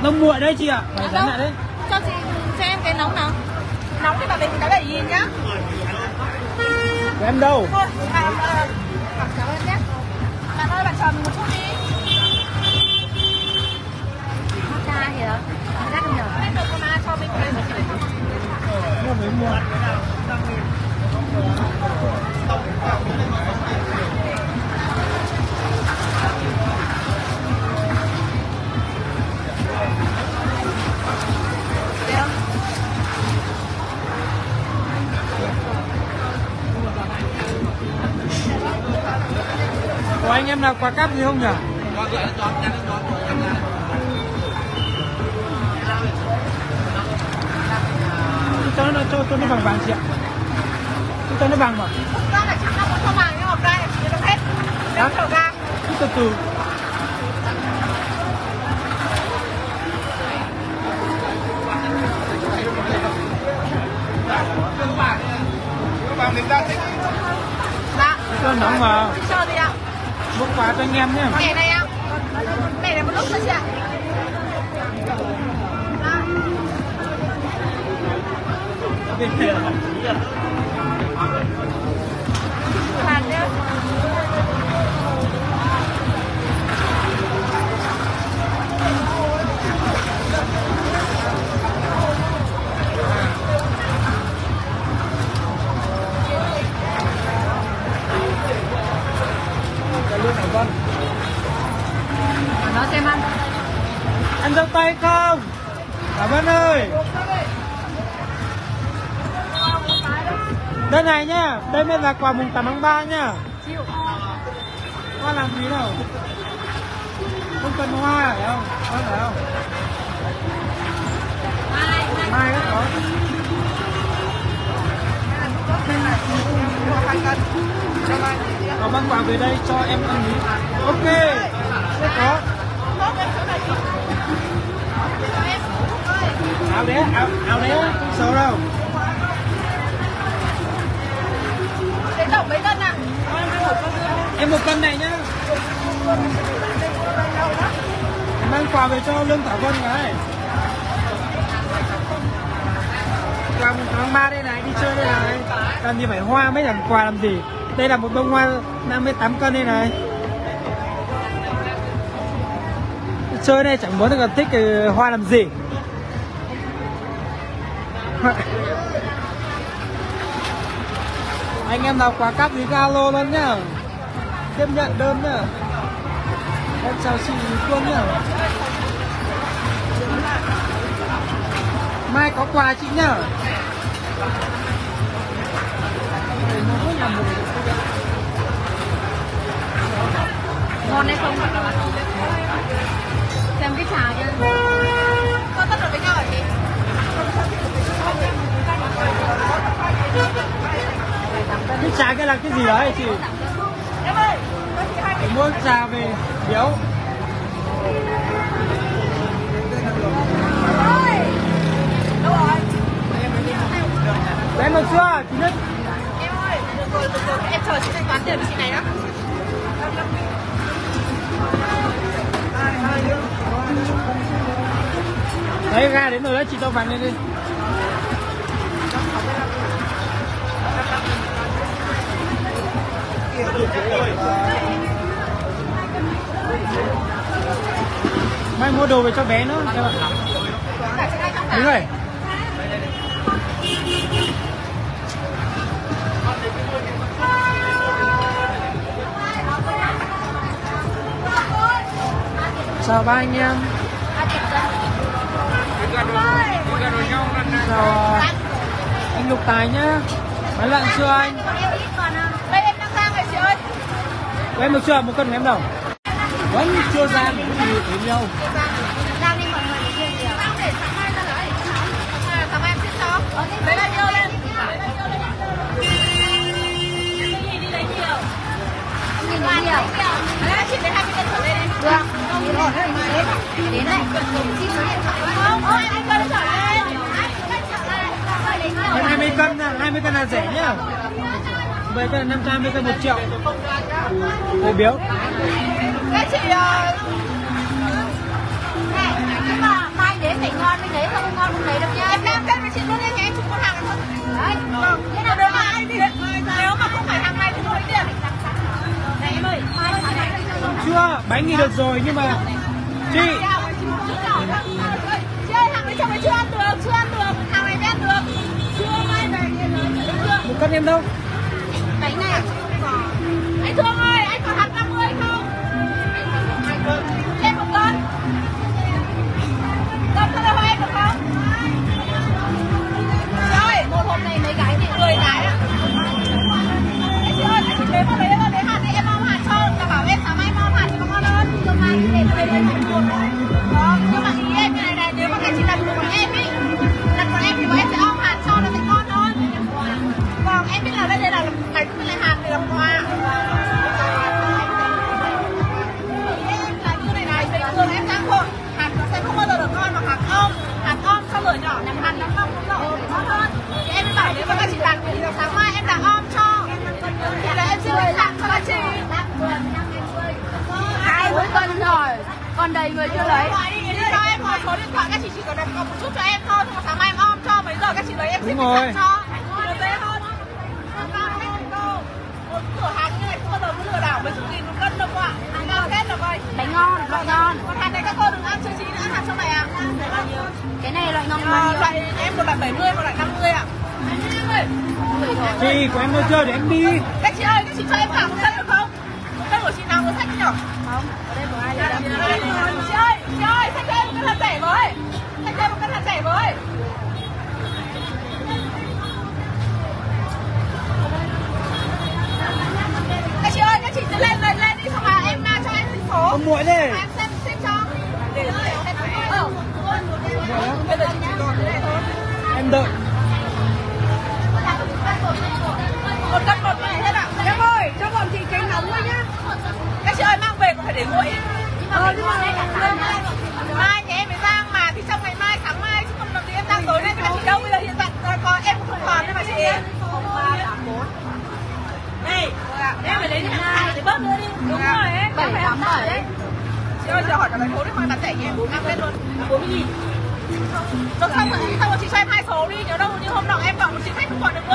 Nông nguội đấy chị ạ. Phải dán lại đấy. Cho chị, cho em cái nóng nào. Nóng thì bà về cái để nhìn nhá. Của em đâu? Thôi, cảm ơn nhé. Bạn ơi, bạn chờ mình một chút đi. Matcha kìa. Matcha không nhờ. Em được con mà cho mình cái. Mua mới mua. Của anh em nào quà cáp gì không nhỉ? Cho nó vàng chị ạ. Cho nó vàng mà. Con là chị không có vàng nhưng mà gai là chị được hết. Em thở ga. Từ từ. Vàng đến ra chị. Dạ. Cho nóng vào. Chờ gì ạ? Mua quà cho anh em nhé. Mẹ này ạ. Mẹ này một lúc thôi chị ạ. Bàn nhá. Vâng. Nó xem ăn. Ăn dâu tây không? Cảm ơn ơi. Đây này nhá, đây mới là quà mùng 8 tháng 3 nhá. Chịu. Hoa làm gì đâu? Không cần hoa phải không? Hoa phải không? Mai đó có. Có mang quà về đây cho em ăn ý. Ok. Sẽ có. Áo đấy, áo đấy không xấu đâu. Thế tổng mấy cân ạ? Em 1 cân này nhá. Mang quà về cho Lương Thảo Vân cái. Quà mùng 8 tháng 3 đây này, đi chơi đây này. Làm gì phải hoa mấy làm quà làm gì. Đây là một bông hoa 58 cân đây này. Đi chơi đây chẳng muốn được thích cái hoa làm gì. Anh em nào quà cáp gì alo luôn nhá. Tiếp nhận đơn nhá. Em chào chị Phương nhá. Mai có quà chị nhá. Ngon hay không? Xem cái trà kia. Con tất được với nhau hả chị? Cái trà kia là cái gì đấy chị? Em ơi, Để mua trà về biếu. đâu rồi? Em được chưa? Chị Nhất. Em ơi, được rồi, em chờ chị thanh toán tiền với chị này đó. Đấy ga đến rồi đấy, chị cho vàng lên đi. Mai mua đồ về cho bé nữa em ạ. Đúng rồi. Chào ba anh em. Chào anh Lục Tài nhá. Bán lợn chưa anh? Đây em đang sang rồi chị ơi. Của em được chưa? 1 cân của em đâu? Vẫn chưa ra thì thấy nhau. Đang đi mọi người đi riêng kìa. Đang để sáng mai ra lấy. Sáng mai em xin cho. Lấy bao nhiêu lên? Đi lấy nhiều. Nhìn nhiều. Đấy, chị lấy 20 cân trở lên đi. Được. Đến đây. Chị số điện thoại không? Ôi, anh cân trở lên. Em 20 cân, 20 cân là rẻ nhá. 10 cân là 500, 20 cân 1 triệu. Để biếu. Các chị... Nhưng mà cái gì ngon mới lấy, không ngon không lấy đâu nhá. Em cam kết với chị luôn nha, em chụp con hàng thôi. Đấy, thế nào được mà ai đi. Nếu mà không phải hàng này thì thôi tiền. Này em ơi, chưa, bánh thì được rồi nhưng mà chị chơi hàng đấy trong đấy chưa ăn được, hàng này mới ăn được. Chưa mai về một cân em đâu? bánh này. Anh Thương ơi, anh còn hạt 50 không? Em một cân. Cân cho em được không? Chị ơi, một hộp này mấy cái thì 10 cái ạ. Chị ơi, anh chị lấy hạt đi, em mau hạt cho, đảm bảo em sáng mai mau hạt thì nó ngon hơn. Hôm nay thì để lên một cuộn thôi. Đó, nhưng mà ý em như này, nếu mà các chị đặt của em ý, đặt của em thì bọn em sẽ ôm hạt cho nó sẽ ngon hơn. Còn em biết là đây là bánh với lại hạt thì là quà. Em là như này, bình thường em đang cuộn hạt nó sẽ không bao giờ được ngon bằng hạt ôm xong rồi nhỏ làm hạt nó không ngon hơn. Thì em bảo nếu mà các chị đặt thì sáng mai em đặt ôm cho. Thì là em sẽ lấy tặng cho các chị. 4 cân rồi, còn đầy người chưa lấy. Cho em hỏi số điện thoại, các chị chỉ cần đặt cọc một chút cho em thôi, xong rồi sáng mai em ôm cho, mấy giờ các chị lấy em sẽ tặng cho. Được dễ hơn. Một cửa hàng như này không bao giờ có lừa đảo mấy chục nghìn một cân đâu ạ. Ngon kết được rồi. Bánh ngon, loại ngon. Còn hạt này các cô đừng ăn chưa chín, ăn hạt trong này ạ. Cái này loại ngon bao nhiêu? Loại em một loại 70, một loại 50 ạ. Chị của em đâu chưa để em đi. Các chị ơi, các chị cho em cả một cân được không? Một cân của chị nào có sách nhỉ? Không, ở đây của ai đây? Chị ơi, sách thêm một cân hạt rẻ với. Sách thêm một cân hạt rẻ với. Các chị ơi, các chị cứ lên đi, xong là em cho em xin số. Không muội đây. Em xem cho. Bây giờ chị còn thế này thôi. Em đợi. Một cân một này hết ạ. Em ơi, cho bọn chị cái nóng thôi nhá. Các chị ơi, mang về còn phải để nguội. Nhưng mà mai thì em mới rang mà, thì trong ngày mai, sáng mai chứ không làm gì em rang tối nay các chị đâu. Bây giờ hiện tại có em cũng không còn đâu mà chị. 0384. Đây, em phải lấy những hai để bớt nữa đi. Đúng rồi ấy. 787 đấy. Chị ơi, giờ hỏi cả thành phố đi, hoàn toàn rẻ nhé. Mang lên luôn. 40.000. Được xong rồi chị cho em 2 số đi, nhớ đâu như hôm nọ em bảo một chị khách không còn được nữa.